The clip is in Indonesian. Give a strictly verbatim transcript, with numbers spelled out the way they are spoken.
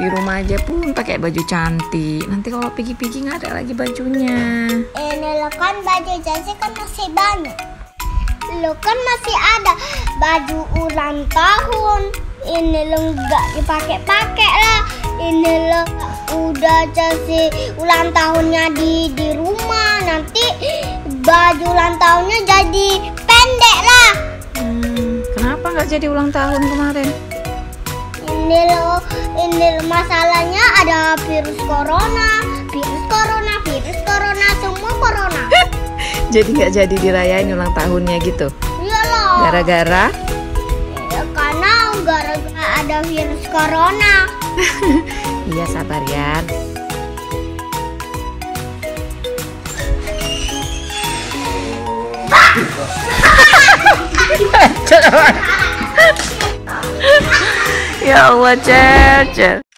Di rumah aja pun pakai baju cantik. Nanti kalau pergi-pergi nggak ada lagi bajunya. Ini lo kan baju Jasi kan masih banyak. Lo kan masih ada baju ulang tahun. Ini lo nggak dipakai-pakai lah. Ini lo udah Jasi ulang tahunnya di di rumah. Nanti baju ulang tahunnya jadi pendek lah. Hmm, kenapa nggak jadi ulang tahun kemarin? Ini lo, ini lo masalahnya ada virus corona, virus corona, virus corona, semua corona. Jadi nggak jadi dirayain ulang tahunnya gitu? Iya loh. Gara-gara? Ya, karena gara-gara ada virus corona. Iya, sabar ya. Ya Allah, Cer, Cer.